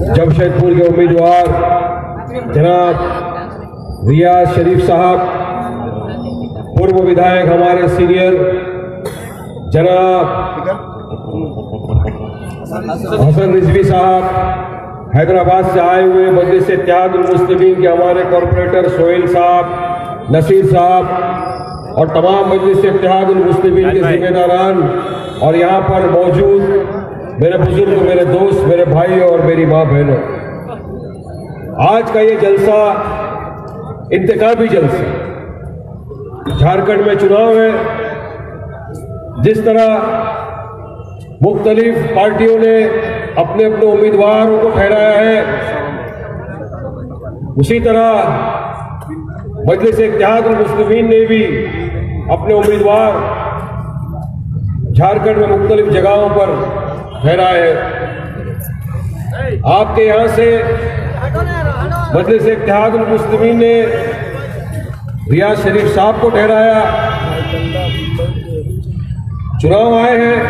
जमशेदपुर के उम्मीदवार जनाब रियाज शरीफ साहब, पूर्व विधायक हमारे सीनियर जनाब हसन रिजवी साहब, हैदराबाद से आए हुए मजलिस इत्तेहादुल मुस्लिमीन के हमारे कॉर्पोरेटर सोहेल साहब, नसीर साहब और तमाम मजलिस इत्तेहादुल मुस्लिमीन के जिम्मेदारान और यहाँ पर मौजूद मेरे बुजुर्ग, मेरे दोस्त, मेरे भाई और मेरी माँ बहनों, आज का ये जलसा इंतखाबी जलसा, झारखंड में चुनाव है। जिस तरह मुख्तलिफ पार्टियों ने अपने अपने उम्मीदवारों को ठहराया है, उसी तरह मजलिस इत्तेहादुल मुस्लिमीन ने भी अपने उम्मीदवार झारखंड में मुख्तलिफ जगहों पर ठहराए है। आपके यहां से मजलिस इत्तेहादुल मुस्लिमीन ने रियाज शरीफ साहब को ठहराया। चुनाव आए हैं,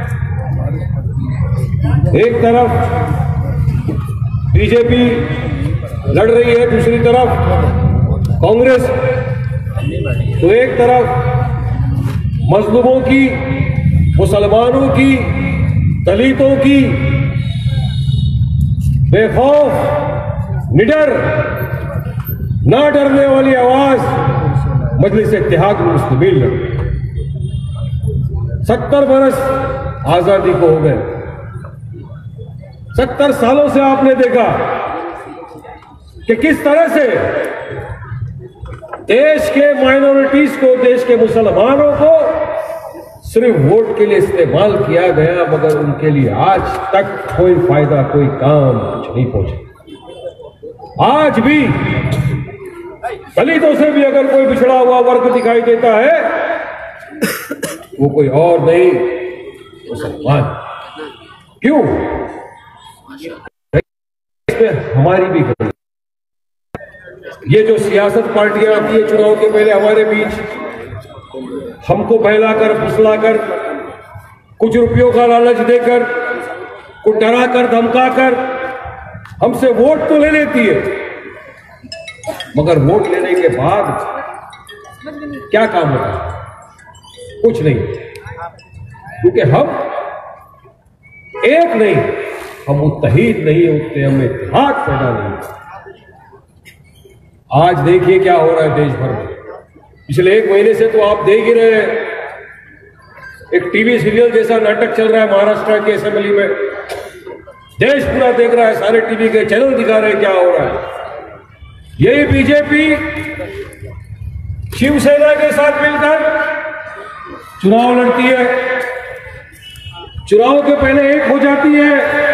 एक तरफ बीजेपी लड़ रही है, दूसरी तरफ कांग्रेस, तो एक तरफ मजलूमों की, मुसलमानों की, दलितों की बेखौफ, निडर, ना डरने वाली आवाज मजलिस इत्तेहादुल मुस्लिमीन लड़ी। 70 बरस आजादी को हो गए। 70 सालों से आपने देखा कि किस तरह से देश के माइनॉरिटीज को, देश के मुसलमानों को सिर्फ वोट के लिए इस्तेमाल किया गया, मगर उनके लिए आज तक कोई फायदा, कोई काम, कुछ नहीं पहुंचा। आज भी दलितों से भी अगर कोई पिछड़ा हुआ वर्ग दिखाई देता है, वो कोई और नहीं, मुसलमान। क्यों? इसमें हमारी भी गलती। ये जो सियासत पार्टियां आती है चुनाव के पहले हमारे बीच, हमको बहलाकर, फुसलाकर, कुछ रुपयों का लालच देकर, कुछ डराकर, धमकाकर हमसे वोट तो ले लेती है, मगर वोट लेने के बाद क्या काम होता है? कुछ नहीं, क्योंकि हम एक नहीं, हम मुत्तहिद नहीं होते, हमें इत्तेहाद पैदा नहीं। आज देखिए क्या हो रहा है देश भर में। पिछले 1 महीने से तो आप देख ही रहे हैं, एक टीवी सीरियल जैसा नाटक चल रहा है महाराष्ट्र की असेंबली में। देश पूरा देख रहा है, सारे टीवी के चैनल दिखा रहे हैं क्या हो रहा है। यही बीजेपी शिवसेना के साथ मिलकर चुनाव लड़ती है, चुनाव के पहले एक हो जाती है।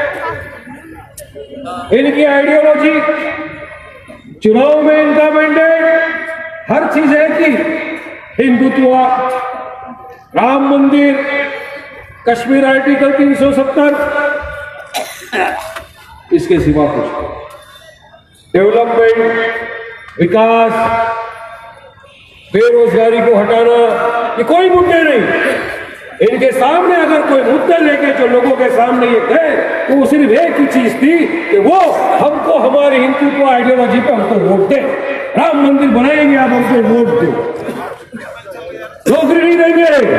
इनकी आइडियोलॉजी, चुनाव में इनका मैंडेट, हर चीज है कि हिंदुत्व, राम मंदिर, कश्मीर आर्टिकल 370, इसके सिवा कुछ डेवलपमेंट, विकास, बेरोजगारी को हटाना, ये कोई मुद्दे नहीं। इनके सामने अगर कोई मुद्दे लेके जो लोगों के सामने ये गए, तो वो सिर्फ एक ही चीज थी कि वो हमको हमारे हिंदुत्व आइडियोलॉजी पे हमको वोट दे, राम मंदिर बनाएंगे, आप हमको वोट दो, नौकरी नहीं देंगे,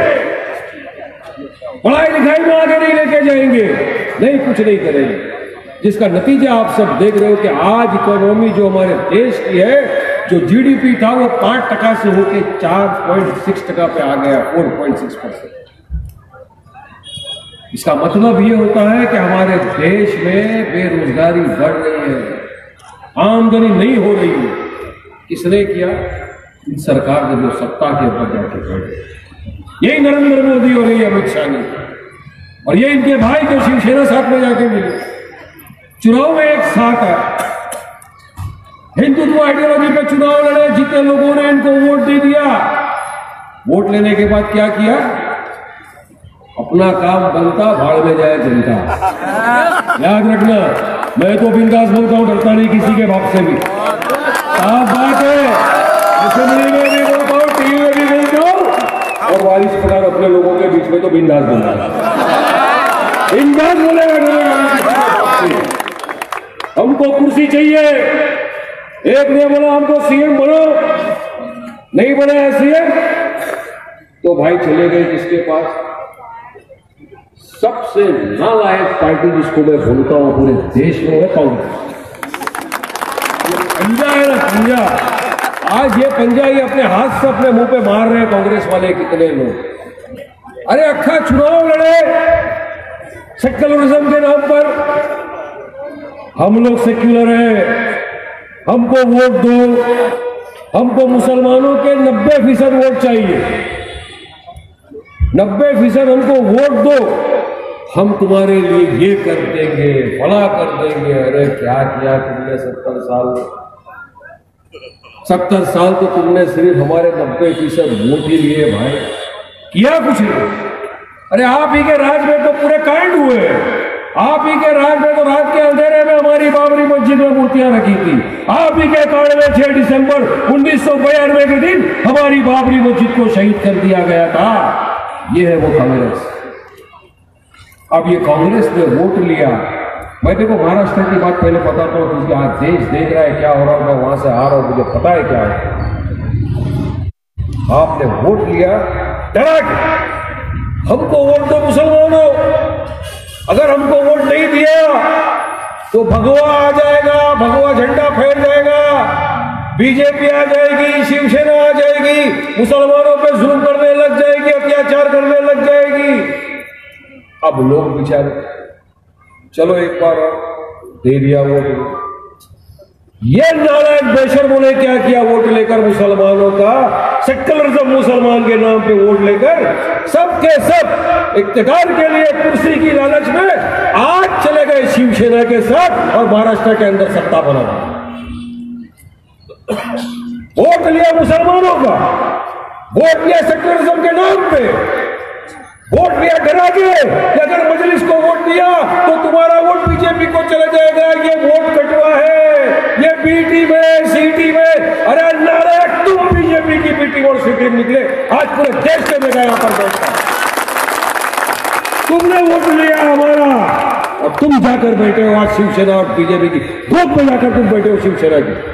पढ़ाई लिखाई में आगे नहीं लेके जाएंगे, नहीं कुछ नहीं करेंगे। जिसका नतीजा आप सब देख रहे हो कि आज इकोनॉमी जो हमारे देश की है, जो जीडीपी था वो 5% से होकर 4.6% पे आ गया, 4.6%। इसका मतलब ये होता है कि हमारे देश में बेरोजगारी बढ़ रही है, आमदनी नहीं हो रही है। किसने किया? इन सरकार ने जो सत्ता के ऊपर जाके बैठे, यही नरेंद्र मोदी और यही अमित शाह ने, और ये इनके भाई जो शिवसेना साथ में जाके मिले। चुनाव में एक साथ है, हिंदुत्व आइडियोलॉजी पे चुनाव लड़े, जितने लोगों ने इनको वोट दे दिया। वोट लेने के बाद क्या किया? अपना काम बनता, भाड़ में जाए जनता। याद रखना, मैं तो बिंदास बोलता हूं, डरता नहीं किसी के बाप से भी। साफ बात है, असेंबली में भी बोलता हूं, टीवी में भी बोलता हूं, और वारिस पठान अपने लोगों के बीच में तो बिंदास बोलता है, बिंदास बोलेगा। हमको कुर्सी चाहिए। एक ने बोला हमको सीएम बनो, नहीं बनाया सीएम तो भाई चले गए किसके पास? सबसे नालायक पार्टी जिसको मैं बोलता हूं पूरे देश में है कांग्रेस। पंजा है ना पंजा, आज ये पंजा ही अपने हाथ से अपने मुंह पे मार रहे हैं कांग्रेस वाले कितने लोग। अरे अक्खा चुनाव लड़े सेक्युलरिज्म के नाम पर, हम लोग सेक्युलर हैं, हमको वोट दो, हमको मुसलमानों के 90% वोट चाहिए, 90% हमको वोट दो, हम तुम्हारे लिए ये कर देंगे, फला कर देंगे। अरे क्या किया तुमने 70 साल? 70 साल तो तुमने सिर्फ हमारे 90% वोट ही लिए भाई, किया कुछ नहीं। अरे आप ही के राज में तो पूरे कांड हुए, आप ही के राज में तो रात के अंधेरे में हमारी बाबरी मस्जिद में मूर्तियां रखी थी, आप ही के कांड में 6 दिसंबर 1992 के दिन हमारी बाबरी मस्जिद को शहीद कर दिया गया था। ये है वो कांग्रेस। अब ये कांग्रेस ने वोट लिया। मैं देखो महाराष्ट्र की बात पहले बताता हूं क्योंकि आज देश देख रहा है क्या हो रहा है, मैं वहां से आ रहा हूं, मुझे पता है क्या है। आपने वोट लिया डरा के, हमको वोट दो मुसलमानों, अगर हमको वोट नहीं दिया तो भगवा आ जाएगा, भगवा झंडा फहर जाएगा, बीजेपी आ जाएगी, शिवसेना आ जाएगी, मुसलमानों पे जुल्म करने लग जाएगी, अत्याचार करने लग जाएगी। अब लोग बेचारे चलो एक बार दे दिया वोट। ये नालायक बेशर्मों ने क्या किया? वोट लेकर मुसलमानों का, सेक्युलरिज्म मुसलमान के नाम पे वोट लेकर सबके सब इख्तियार के लिए कुर्सी की लालच में आज चले गए शिवसेना के साथ और महाराष्ट्र के अंदर सत्ता बना। वोट लिया मुसलमानों का, वोट लिया सेक्युलरिज्म के नाम पे, वोट लिया डरा के कि अगर मजलिस को वोट दिया तो तुम्हारा वोट बीजेपी को चला जाएगा, ये वोट कटवा है, ये बीटी में सीटी में। अरे नालायक, तुम बीजेपी की बीटी और सीटी में निकले, आज पूरे देश से देखा यहां पर बैठा, तुमने वोट लिया हमारा और तुम जाकर बैठे हो आज शिवसेना और बीजेपी की गोद में जाकर तुम बैठे हो शिवसेना की।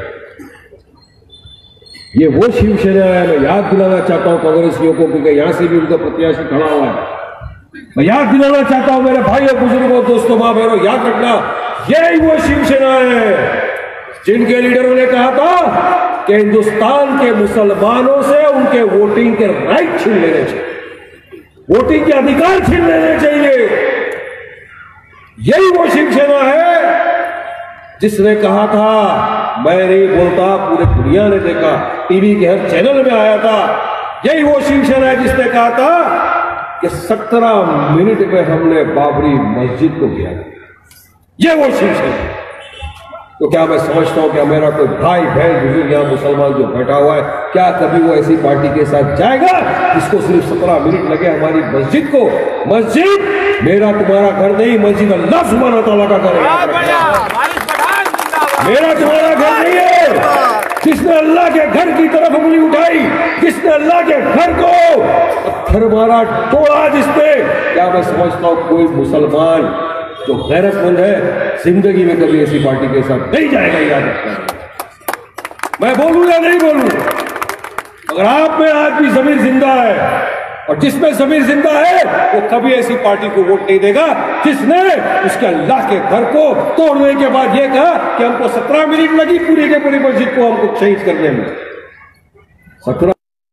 ये वो शिवसेना है। मैं याद दिलाना चाहता हूं कांग्रेसियों को, क्योंकि यहां से भी उनका प्रत्याशी खड़ा हुआ है। मैं याद दिलाना चाहता हूं मेरे भाइयों, बुजुर्गों, दोस्तों, मां बहनों, याद रखना, यही वो शिवसेना है जिनके लीडरों ने कहा था कि हिंदुस्तान के मुसलमानों से उनके वोटिंग के राइट छीन लेने चाहिए, वोटिंग के अधिकार छीन लेने चाहिए। यही वो शिवसेना है जिसने कहा था, मैं नहीं बोलता, पूरे दुनिया ने देखा, टीवी के हर चैनल में आया था। यही वो शिवसेना है जिसने कहा था कि 17 मिनट में हमने बाबरी मस्जिद को गिरा दिया। ये वो शिवसेना। तो क्या मैं समझता हूं कि मेरा कोई भाई बहन बुजुर्ग यहां मुसलमान जो बैठा हुआ है, क्या कभी वो ऐसी पार्टी के साथ जाएगा जिसको सिर्फ 17 मिनट लगे हमारी मस्जिद को? मस्जिद मेरा तुम्हारा घर नहीं, मस्जिद अल्लाह सुब्हानहू व तआला का घर है, मेरा तुम्हारा घर नहीं है। जिसने अल्लाह के घर की तरफ उंगली उठाई, जिसने अल्लाह के घर को पत्थर मारा, तोड़ा जिसने, क्या मैं समझता हूं कोई मुसलमान जो गैरतमंद है जिंदगी में कभी ऐसी पार्टी के साथ नहीं जाएगा। याद रखना, मैं बोलूं या नहीं बोलूं, अगर आप में आज भी ज़मीर जिंदा है और जिसमें ज़मीर जिंदा है वो कभी ऐसी पार्टी को वोट नहीं देगा जिसने उसके अल्लाह के घर को तोड़ने के बाद ये कहा कि हमको 17 मिनट लगी पूरी के पूरी मस्जिद को हमको शहीद करने में। 17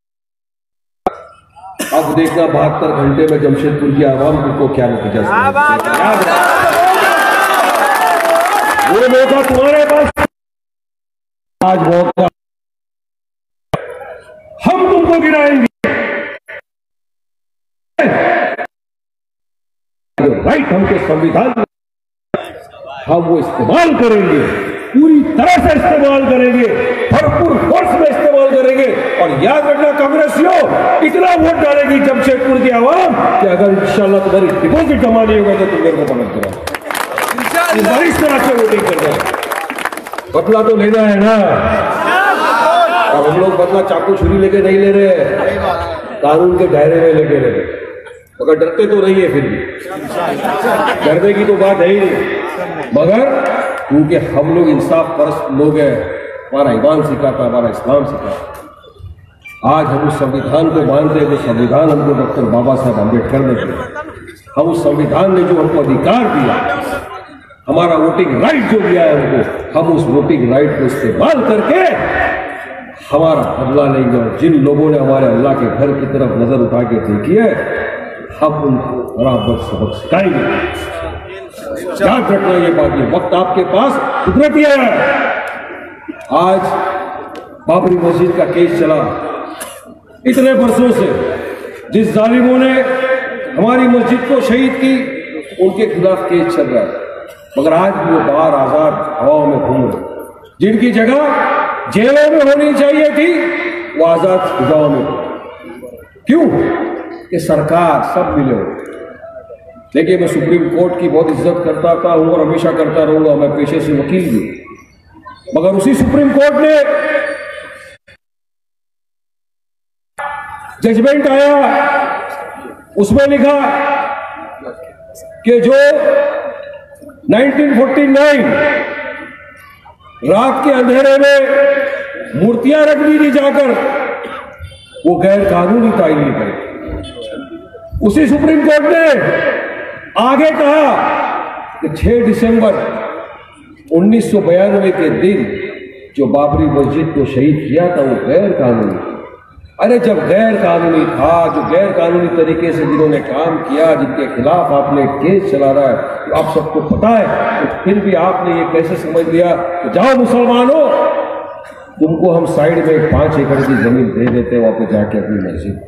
अब देखना 72 घंटे में जमशेदपुर की आवाम को क्या नतीजा। वो मौका तुम्हारे पास, आज मौका हम तुमको गिराएंगे। राइट हमको संविधान हम वो इस्तेमाल करेंगे, पूरी तरह से इस्तेमाल करेंगे, भरपूर फोर्स में इस्तेमाल करेंगे। और याद रखना कांग्रेसियों, इतना वोट डालेगी जमशेदपुर की आवाम कि अगर इंशाल्लाह तुम्हारी डिपॉजिट जमा नहीं होगा तो तुम मेरे को पलट करो। इस तरह से वोटिंग करना, बदला तो लेना है ना। और हम लोग बदला चाकू छुरी लेके नहीं ले रहे, कानून के दायरे में लेके रहे, मगर डरते तो नहीं है, फिर भी डरने की तो बात है ही नहीं, मगर क्योंकि हम लोग इंसाफ परस्त लोग हैं, हमारा ईमान सिखाता, हमारा इस्लाम सिखाता। आज हम उस संविधान को मानते हैं, जो संविधान हमको डॉक्टर बाबा साहब अम्बेडकर ने दिया। हम उस संविधान ने जो हमको अधिकार दिया, हमारा वोटिंग राइट जो दिया है हमको, हम उस वोटिंग राइट को इस्तेमाल करके हमारा बदला लेंगे। और जिन लोगों ने हमारे अल्लाह के घर की तरफ नजर उठा के देखी है, हम उनको बराबर सबक सिखाएंगे। याद रखना ये बात, ये वक्त आपके पास कुदरती है। आज बाबरी मस्जिद का केस चला, इतने वर्षों से जिस जालिमों ने हमारी मस्जिद को शहीद की, उनके खिलाफ केस चल रहा है, मगर आज भी वो बाहर आजाद हवाओं में घूम रहे। जिनकी जगह जेलों में होनी चाहिए थी, वो आजाद फिजाओं में। क्यों? कि सरकार सब मिले हो। देखिए, मैं सुप्रीम कोर्ट की बहुत इज्जत करता था हूं और हमेशा करता रहूंगा, मैं पेशे से वकील भी, मगर उसी सुप्रीम कोर्ट ने जजमेंट आया, उसमें लिखा कि जो 1949 रात के अंधेरे में मूर्तियां रख दी थी जाकर, वो गैर कानूनी था इलीगल। उसी सुप्रीम कोर्ट ने आगे कहा कि 6 दिसंबर 1992 के दिन जो बाबरी मस्जिद को शहीद किया था, वो गैर कानूनी था। अरे जब गैर कानूनी था, जो गैर कानूनी तरीके से जिन्होंने काम किया, जिनके खिलाफ आपने केस चला रहा है, तो आप सबको पता है, तो फिर भी आपने ये कैसे समझ लिया कि जाओ मुसलमानों, तुमको हम साइड में 5 एकड़ की जमीन दे देते हैं, वहां पे जाके अपनी मस्जिद।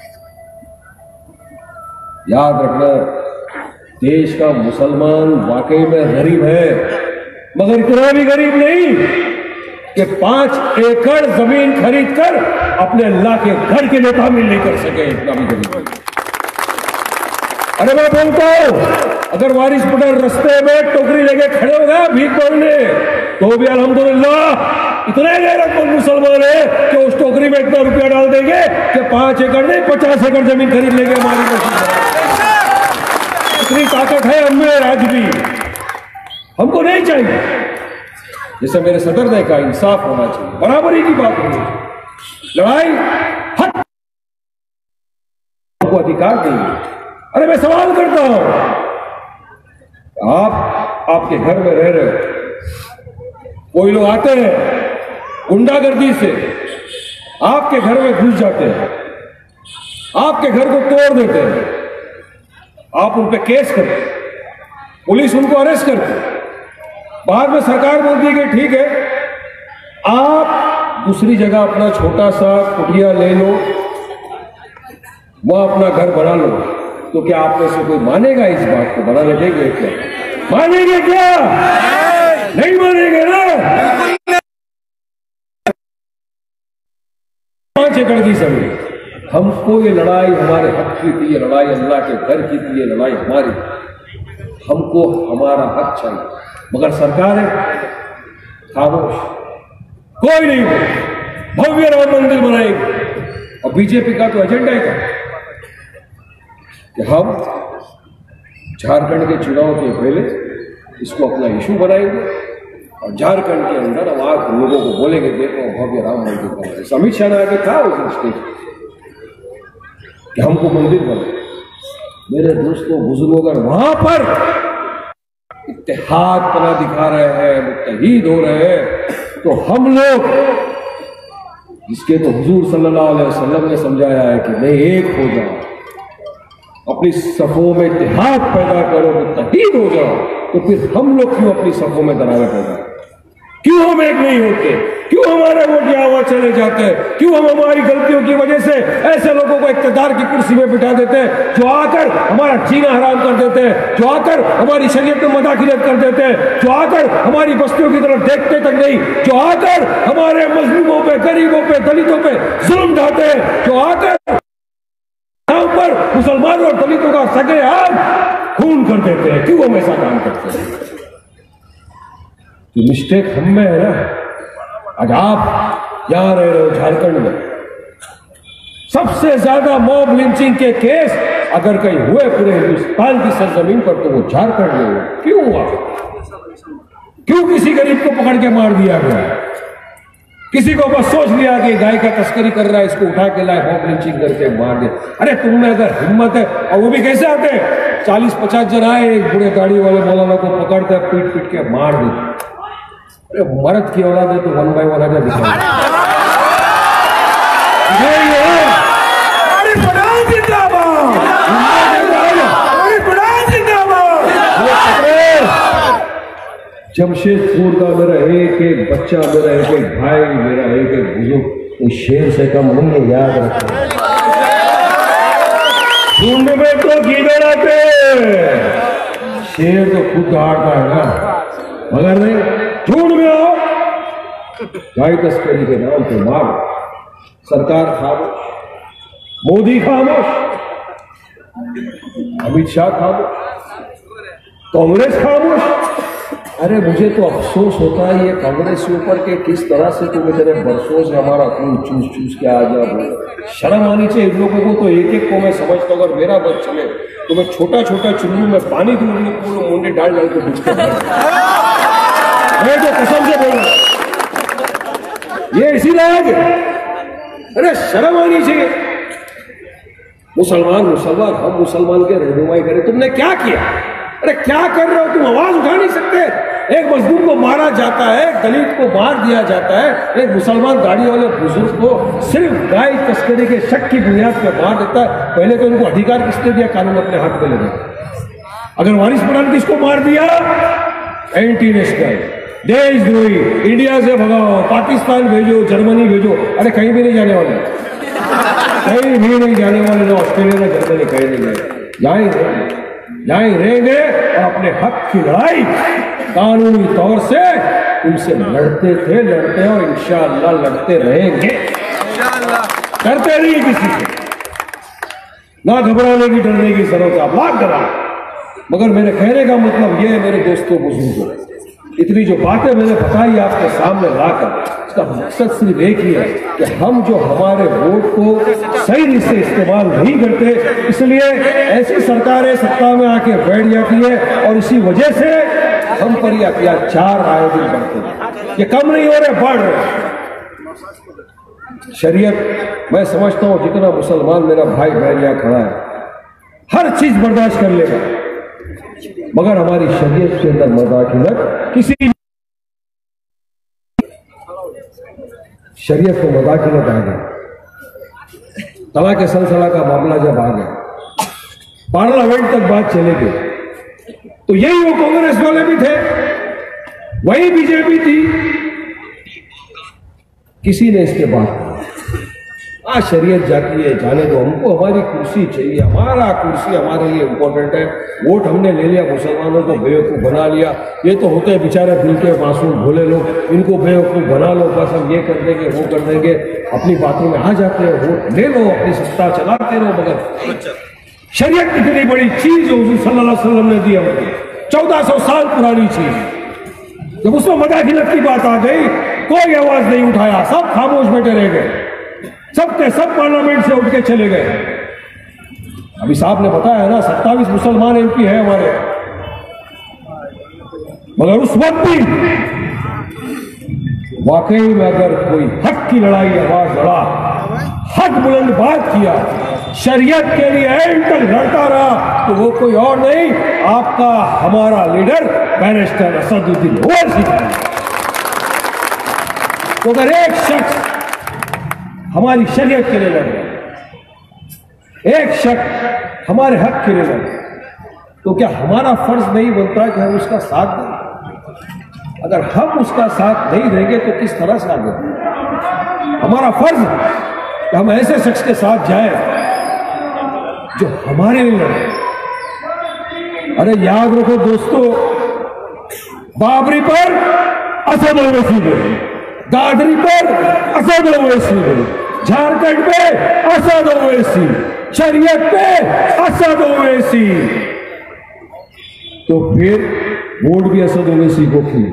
याद रखना, देश का मुसलमान वाकई में गरीब है, मगर इतना भी गरीब नहीं कि 5 एकड़ जमीन खरीद कर अपने अल्लाह के घर के लिए तामील नहीं कर सके, इतना भी गरीब। अरे मैं बोलता हूं, अगर वारिस पठान रास्ते में टोकरी लेके खड़े हो गए भीख मांगने, तो भी अल्हम्दुलिल्लाह इतने गैरतमंद मुसलमान है कि उस टोकरी में इतना रुपया डाल देंगे कि 5 एकड़ नहीं 50 एकड़ जमीन खरीद लेंगे हमारी मस्जिद। इतनी ताकत है हमें आज भी। हमको नहीं चाहिए, जैसे मेरे सदर ने कहा, इंसाफ होना चाहिए, बराबरी की बात होनी चाहिए। लड़ाई हक को अधिकार देंगे। अरे मैं सवाल करता हूं, आप आपके घर में रह रहे हो, कोई लोग आते हैं गुंडागर्दी से आपके घर में घुस जाते हैं, आपके घर को तोड़ देते हैं, आप उन पे केस करते हैं, पुलिस उनको अरेस्ट करती है, बाद में सरकार बोलती है कि ठीक है आप दूसरी जगह अपना छोटा सा कुटिया ले लो, वह अपना घर बना लो, तो क्या आप में से कोई मानेगा इस बात को? बनाने देंगे क्या? मानेंगे क्या? नहीं मानेंगे ना। 5 एकड़ की जमीन, हमको ये लड़ाई हमारे हक की थी, ये लड़ाई अल्लाह के घर की थी, ये लड़ाई हमारी, हमको हमारा हक चाहिए, मगर सरकार है खामोश, कोई नहीं बोले। भव्य राम मंदिर बनाएंगे, और बीजेपी का तो एजेंडा है कि हम झारखंड के चुनाव के पहले इसको अपना इशू बनाएंगे और झारखंड के अंदर वहां लोगों को बोलेंगे देखो भव्य राम मंदिर बना। अमित शाह ने आगे कहा उस स्टेज कि हमको मंदिर बना। मेरे दोस्तों बुजुर्गों, अगर वहां पर इत्तेहाद पना दिखा रहे हैं, मुत्तहीद हो रहे हैं, तो हम लोग, जिसके तो हुजूर सल्लल्लाहु अलैहि वसल्लम ने समझाया है कि नहीं एक हो जाओ, अपनी सफों में इत्तेहाद पैदा करो, मुत्तहीद हो जाओ, तो फिर हम लोग क्यों अपनी सफों में दरारें पैदा करें? क्यों हम एक नहीं होते? क्यों हमारे वोट यहाँ चले जाते हैं? क्यों हम हमारी गलतियों की वजह से ऐसे लोगों को इख्तियार की कुर्सी में बिठा देते हैं जो आकर हमारा जीना हराम कर देते हैं, जो आकर हमारी शरीयत में मदाखिलत कर देते हैं, जो आकर हमारी बस्तियों की तरफ देखते तक नहीं, जो आकर हमारे मजलूमों पे, गरीबों पे, दलितों पे जुल्म ढाते हैं, जो आकर यहाँ पर मुसलमानों और दलितों का सगेआम खून कर देते हैं। क्यों हम ऐसा काम करते हैं? तो मिस्टेक हम में है ना। आज आप यहां रह रहे हो झारखंड में, सबसे ज्यादा मॉब लिंचिंग के केस अगर कहीं हुए पूरे हिंदुस्तान की सरजमीन पर, तो वो झारखंड में हुआ। क्यों हुआ? क्यों किसी गरीब को पकड़ के मार दिया गया? किसी को बस सोच लिया कि गाय का तस्करी कर रहा है, इसको उठा के लाए, हॉक लिंचिंग करके मार दे। अरे तुम में अगर हिम्मत है, और वो भी कैसे आते हैं, 40-50 जन आए, एक बुरे गाड़ी वाले मौलाना को पकड़ते पीट पीट के मार दे। अरे मर्द की औलाद है तो 1 बाय 1 आगे दिखा। जमशेदपुर का मेरा एक बच्चा, मेरा एक भाई, मेरा एक बुजुर्ग उस शेर से कम नहीं, याद रखो। झुंड में तो कीड़े आते, शेर तो खुद दहाड़ता है ना, मगर नहीं। झुंड में आओ, गाय तस्करी के नाम पे मार। सरकार खामोश, मोदी खामोश, अमित शाह खामोश, कांग्रेस खामोश। अरे मुझे तो अफसोस होता है ये कांग्रेस के ऊपर के किस तरह से तुम इतने बरसों से हमारा खून चूस चूस के आ जा। शर्म आनी चाहिए इन लोगों को। तो एक एक को मैं समझता हूँ, अगर मेरा बच चले तो मैं छोटा छोटा चुल्लू में पानी दूं, पूरे मुंडे डाल डाल के डूबते हैं। मैं तो कसम से बोल रहा हूं, ये इसी लायक है। अरे शर्म आनी चाहिए। मुसलमान मुसलमान, हम मुसलमान के रहनुमाई करें, तुमने क्या किया? अरे क्या कर रहे हो तुम? आवाज उठा नहीं सकते? एक मजदूर को मारा जाता है, दलित को मार दिया जाता है, एक मुसलमान गाड़ी वाले बुजुर्ग को सिर्फ गाय तस्करी के शक की बुनियाद पर मार देता है। पहले तो इनको अधिकार किसने दिया कानून अपने हाथ में लेने? अगर वारिस पठान किसको मार दिया? एंटी नेशनल, देशद्रोही, इंडिया से भगाओ, पाकिस्तान भेजो, जर्मनी भेजो। अरे कहीं भी नहीं जाने वाले, कहीं भी नहीं जाने वाले। ना ऑस्ट्रेलिया ना जर्मनी, कहीं नहीं जाए, यहीं रहेंगे और अपने हक की लड़ाई कानूनी तौर से उनसे लड़ते थे, लड़ते हैं और इंशाअल्लाह लड़ते रहेंगे। डरते नहीं किसी से, ना घबराने की डरने की जरूरत है। आप लाख डरा, मगर मेरे कहने का मतलब ये है मेरे दोस्तों बुजुर्गों, इतनी जो बातें मैंने बताई आपके सामने लाकर, इसका मकसद सिर्फ एक ही है कि हम जो हमारे वोट को सही रीत से इस्तेमाल नहीं करते, इसलिए ऐसी सरकारें सत्ता में आके बैठ जाती है और इसी वजह से हम पर ये अत्याचार आए दिन बढ़ते हैं। ये कम नहीं हो रहे, बढ़ रहे। शरीयत, मैं समझता हूं जितना मुसलमान मेरा भाई बहन यहाँ खड़ा है, हर चीज बर्दाश्त कर लेगा, मगर हमारी शरीयत के अंदर मदाखिलत, किसी शरीयत को मदाखिलत आ गई। तलाक सलसला का मामला जब आ गया, पार्लियामेंट तक बात चले गई, तो यही वो कांग्रेस वाले भी थे, वही बीजेपी थी, किसी ने इसके बाद आज शरीयत जाती है, जाने दो, हमको हमारी कुर्सी चाहिए, हमारा कुर्सी हमारे लिए इंपॉर्टेंट है। वोट हमने ले लिया, मुसलमानों को बेवकूफ बना लिया। ये तो होते हैं बेचारे दिल के मासूम भोले लोग, इनको बेवकूफ बना लो, बस हम ये कर देंगे वो कर देंगे, अपनी बातों में आ जाते हैं, वोट ले लो, अपनी सत्ता चलाते रहो। मगर शरीयत इतनी बड़ी चीज जो हुजूर सल्लल्लाहु अलैहि वसल्लम ने दी हमको, 1400 साल पुरानी चीज, जब उसमें मदाखिलत की बात आ गई, कोई आवाज नहीं उठाया, सब खामोश बैठे रह गए, सब के सब पार्लियामेंट से उठ के चले गए। अभी साहब ने बताया ना 27 मुसलमान एमपी है हमारे, मगर उस वक्त भी वाकई में अगर कोई हक की लड़ाई आवाज लड़ा, हक बुलंद बात किया, शरीयत के लिए एंड तक लड़ता रहा, तो वो कोई और नहीं, आपका हमारा लीडर बैरिस्टर असदुद्दीन ओवैसी था। तो अगर एक शख्स हमारी शरीयत के लिए लड़ रहा है, एक शख्स हमारे हक के लिए लड़ रहा है, तो क्या हमारा फर्ज नहीं बनता कि हम उसका साथ दें? अगर हम उसका साथ नहीं देंगे तो किस तरह से आगे देंगे? हमारा फर्ज कि हम ऐसे शख्स के साथ जाएं जो हमारे लिए लड़े। अरे याद रखो दोस्तों, बाबरी पर असद ओवैसी बोले, दादरी पर असद ओवैसी बोले, झारखंड पे असद ओवैसी, शरीयत पे असद ओवैसी, तो फिर वोट भी असद ओवैसी को की,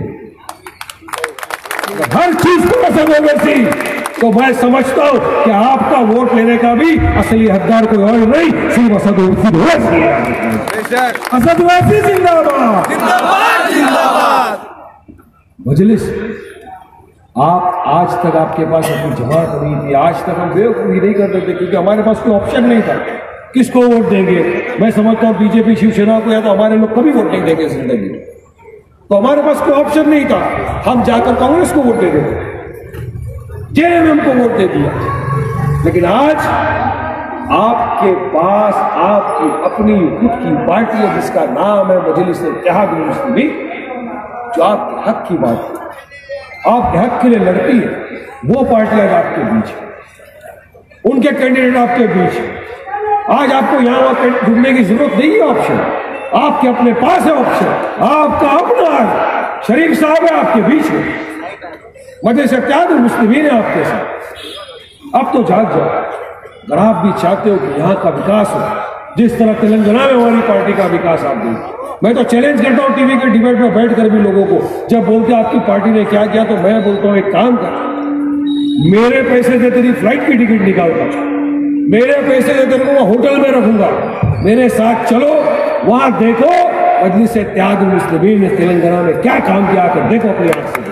हर चीज को असद ओवैसी। तो मैं समझता हूं कि आपका वोट लेने का भी असली हकदार कोई और नहीं, सिर्फ असद ओवैसी है। असद ओवैसी जिंदाबाद, जिंदाबाद, जिंदाबाद। मजलिस, आप आज तक आपके पास अपनी जमात नहीं थी, आज तक हम बेवकूफ़ी नहीं करते थे क्योंकि हमारे पास कोई ऑप्शन नहीं था। किसको वोट देंगे? मैं समझता हूँ बीजेपी शिवसेना को, या तो हमारे लोग कभी वोट नहीं देंगे जिंदगी में, तो हमारे पास कोई ऑप्शन नहीं था। हम जाकर कांग्रेस को वोट दे देते, JMM को वोट दे दिया। लेकिन आज आपके पास आपकी अपनी खुद की पार्टी है जिसका नाम है मजलिस इत्तेहादुल मुस्लिमीन, जो आपके हक की बात है, आपके हक के लिए लड़ती है। वो पार्टी आज आपके बीच है, उनके कैंडिडेट आपके बीच है। आज आपको यहां ढूंढने की जरूरत नहीं है ऑप्शन, आपके अपने पास है ऑप्शन। आपका अपना है, शरीफ साहब है आपके बीच में, मजलिस इत्तेहादुल मुस्लिमीन है आपके साथ। अब तो जाग जाओ, अगर आप भी चाहते हो कि यहाँ का विकास हो जिस तरह तेलंगाना में हमारी पार्टी का विकास आप दें। मैं तो चैलेंज करता हूँ टीवी के डिबेट में बैठकर भी लोगों को, जब बोलते आपकी पार्टी ने क्या किया, तो मैं बोलता हूँ एक काम कर, मेरे पैसे से तेरी फ्लाइट की टिकट निकालता, मेरे पैसे से तेरे को होटल में रखूंगा, मेरे साथ चलो, वहां देखो मजलिस इत्तेहादुल मुस्लिमीन ने तेलंगाना में क्या काम किया, आकर देखो अपनी आंख से।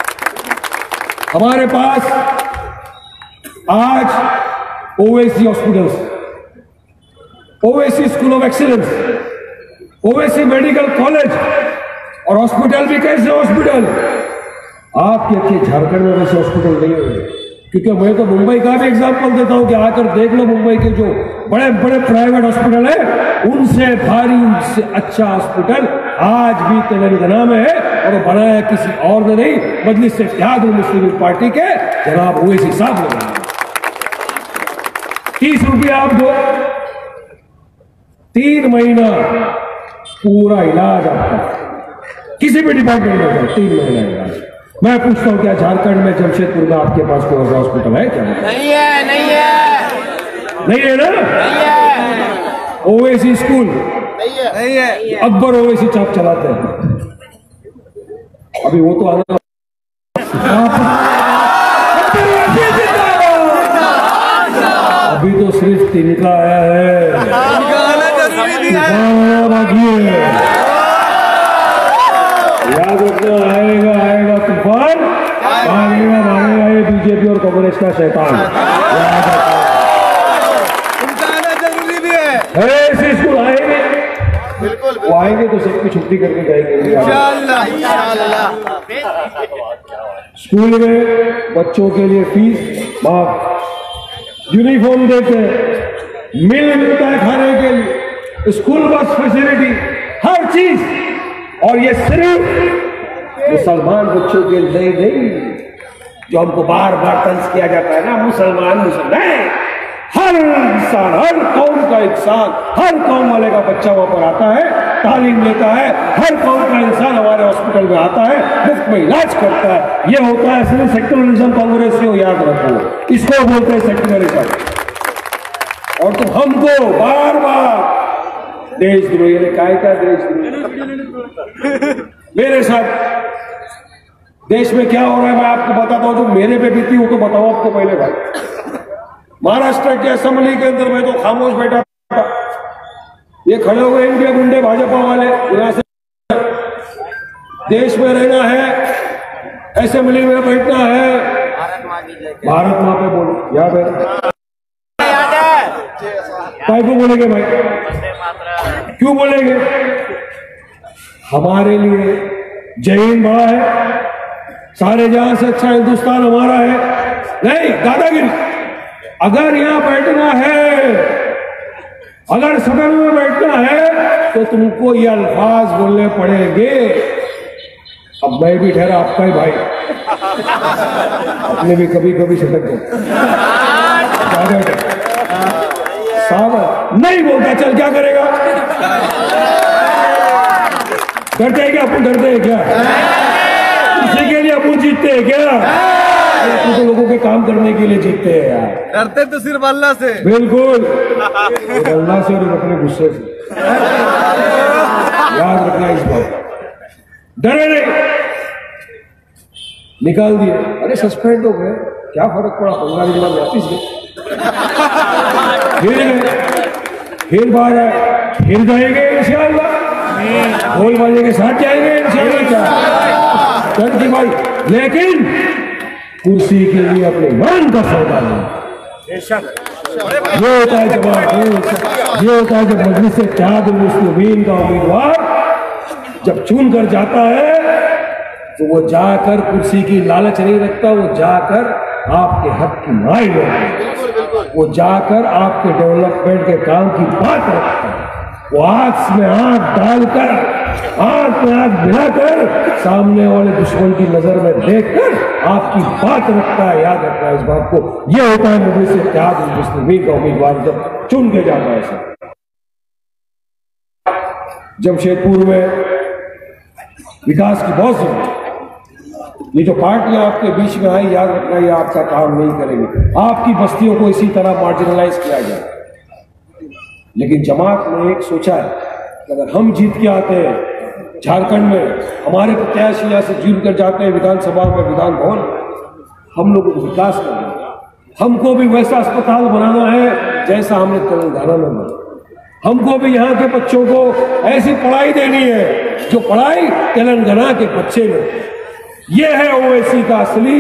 हमारे पास आज Owaisi hospitals, Owaisi school of excellence, Owaisi medical college और हॉस्पिटल भी कैसे हॉस्पिटल, आपके झारखंड में वैसे हॉस्पिटल नहीं हुए। क्योंकि मैं तो मुंबई का भी एग्जांपल देता हूं कि आकर देख लो, मुंबई के जो बड़े बड़े प्राइवेट हॉस्पिटल है, उनसे भारी, उनसे अच्छा हॉस्पिटल आज भी तेलंगाना में है, और वो बनाया किसी और ने नहीं, मजलिस इत्तेहादुल मुस्लिमीन पार्टी के जनाब ओवैसी साहब ने बनाया। 30 रुपया आप दो, 3 महीना पूरा इलाज आपका, किसी भी डिपार्टमेंट में 3 महीना इलाज। मैं पूछता हूं क्या झारखंड में जमशेदपुर में आपके पास कोई ऐसा हॉस्पिटल है क्या? नहीं है, नहीं है, नहीं है ना? नहीं है। ओवैसी स्कूल नहीं है, नहीं है। अकबर ओवैसी चाप चलाते हैं, अभी वो तो आना। अभी तो सिर्फ तिनका आया है, याद रखना, आएगा आएगा तूफान, भागेगा भागेगा ये बीजेपी और कांग्रेस का शैतान। याद रखना, उनका आना जरूरी भी है। ऐसे स्कूल आएंगे, बिल्कुल, वो आएंगे तो सबकी छुट्टी करके जाएंगे इंशाअल्लाह, इंशाअल्लाह। स्कूल में बच्चों के लिए फीस माफ, यूनिफॉर्म देते हैं, मिल मिलता है खाने के लिए, स्कूल बस फैसिलिटी, हर चीज। और ये सिर्फ मुसलमान बच्चों के लिए नहीं, जो हमको बार बार तंज किया जाता है ना, मुसलमान मुसलमान, हर इंसान, हर कौम का इंसान, हर कौम वाले का बच्चा वहां पर आता है, तालीम लेता है, हर कौम का इंसान हमारे हॉस्पिटल में आता है, मुफ्त में इलाज करता है। ये होता है सिर्फ सेक्युलरिज्म, कांग्रेस को याद रखो, इसको बोलते हैं सेक्युलरिज्म। और तुम हमको बार बार देशद्रोही, काय का देशद्रोही। मेरे साथ देश में क्या हो रहा है मैं आपको बताता हूं, जो मेरे पे बीती वो तो बताओ आपको पहले भाई। महाराष्ट्र की असेंबली के अंदर मैं तो खामोश बैठा था, ये खड़े हुए इनके गुंडे भाजपा वाले, यहां से देश में रहना है, असेंबली में बैठना है, भारत मां पे बोलो, याद है? भाई क्यों बोलेंगे भाई, क्यों बोलेंगे? हमारे लिए जय हिंद बड़ा है, सारे जहां से अच्छा हिंदुस्तान हमारा है। नहीं दादागिरी, अगर यहां बैठना है, अगर सदन में बैठना है तो तुमको ये अल्फाज बोलने पड़ेंगे। अब मैं भी ठहरा आपका ही भाई, अपने भी कभी कभी सटक गए, साहब नहीं बोलता, चल क्या करेगा? डरते हैं क्या अपन, डरते हैं क्या? इसी के लिए अपन जीतते हैं क्या? अपन तो लोगों के काम करने के लिए जीतते हैं यार। डरते तो सिर्फ अल्लाह से। बिल्कुल, अल्लाह से और अपने गुस्से से, याद रखना इस बात। डरे नहीं, निकाल दिए, अरे सस्पेंड हो गए, क्या फर्क पड़ा, 15 दिन बाद वापिस गए, फिर बाहर आए, फिर जाएंगे इंशाअल्लाह, ढोल बाजे के साथ जाएंगे इंशाअल्लाह। दर्द की भाई, लेकिन कुर्सी के लिए अपने ईमान का सौदा नहीं। ये होता है जवाब, ये होता है जब मजलिस इत्तेहादुल मुस्लिमीन का उम्मीदवार जब चुन कर जाता है तो वो जाकर कुर्सी की लालच नहीं रखता, वो जाकर आपके हक की माई लेता है, वो जाकर आपके डेवलपमेंट के काम की बात रखता है, वो आंख में आंख डालकर, आंख में आंख मिलाकर, सामने वाले दुश्मन की नजर में देखकर आपकी बात रखता है। याद रखना है इस बात को। यह होता है मजलिस इत्तेहादुल मुस्लिमीन का उम्मीदवार जब चुन के जाता है। जमशेदपुर में विकास की बहुत जरूरत है। ये जो पार्टियां आपके बीच में आई, याद रखना ये आपका काम नहीं करेंगे, आपकी बस्तियों को इसी तरह मार्जिनलाइज किया जाए। लेकिन जमात ने एक सोचा है कि अगर हम जीत के आते हैं झारखंड में, हमारे प्रत्याशी यहाँ से जीत कर जाते हैं विधानसभा में, विधान भवन, हम लोगों को विकास करना है, हमको भी वैसा अस्पताल बनाना है जैसा हमने तेलंगाना में बना, हमको भी यहाँ के बच्चों को ऐसी पढ़ाई देनी है जो पढ़ाई तेलंगाना के बच्चे ने। ये है ओवैसी का असली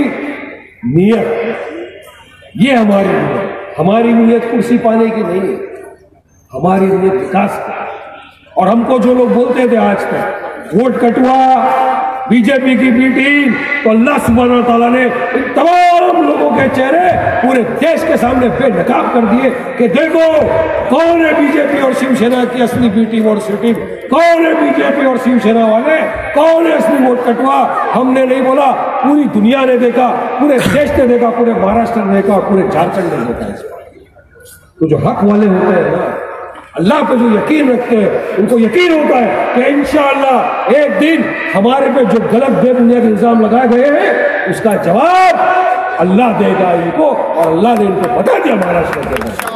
नियत। ये हमारी नियत, हमारी नियत कुर्सी पाने की नहीं है, हमारी नियत विकास की। और हमको जो लोग बोलते थे आज तक वोट कटवा, बीजेपी की बी टीम, तो अल्लाह सुब्हानहू तआला ने इन तमाम लोगों के चेहरे पूरे देश के सामने बेनकाब कर दिए कि देखो कौन है बीजेपी और शिवसेना की असली बी टीम और सी टीम, कौन है बीजेपी और शिवसेना वाले, कौन है असली वोट कटवा। हमने नहीं बोला, पूरी दुनिया ने देखा, पूरे देश ने देखा, पूरे महाराष्ट्र ने देखा, पूरे झारखंड ने देखा। इस बात तो जो हक वाले होते हैं ना, अल्लाह पे जो यकीन रखते हैं, उनको यकीन होता है कि इंशाअल्लाह एक दिन हमारे पे जो गलत बेबुनियाद इल्जाम लगाए गए हैं उसका जवाब अल्लाह देगा इनको, और अल्लाह ने इनको बता दिया महाराष्ट्र के।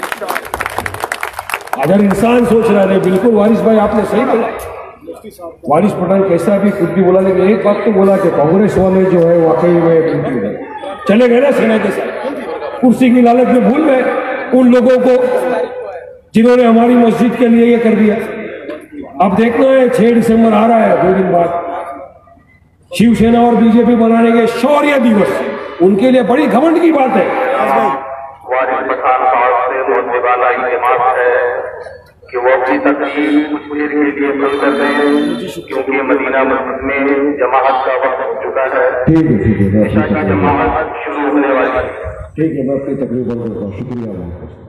अगर इंसान सोच रहा है, बिल्कुल वारिस भाई आपने सही बोला, वारिस पठान कैसा भी कुछ भी बोला, लेकिन एक बात तो बोला कि कांग्रेस वाले जो है वाकई में चले गए ना सेना के साथ, कुर्सी की लालच में भूल गए उन लोगों को जिन्होंने हमारी मस्जिद के लिए ये कर दिया। अब देखना है 6 दिसंबर आ रहा है, 2 दिन बाद शिवसेना और बीजेपी बनाने के शौर्य दिवस, उनके लिए बड़ी घमंड की बात है। वारिस पठान साहब से होने वाला इल्जाम है कि वो अपनी तकलीफ कुछ देर के लिए बंद कर रहे हैं क्योंकि मदीना मस्जिद में जमाअत का वक्त हो चुका है। ठीक है, जमाअत शुरू होने वाली है। ठीक है, मैं अपनी तकलीफ बंद करता हूँ। शुक्रिया।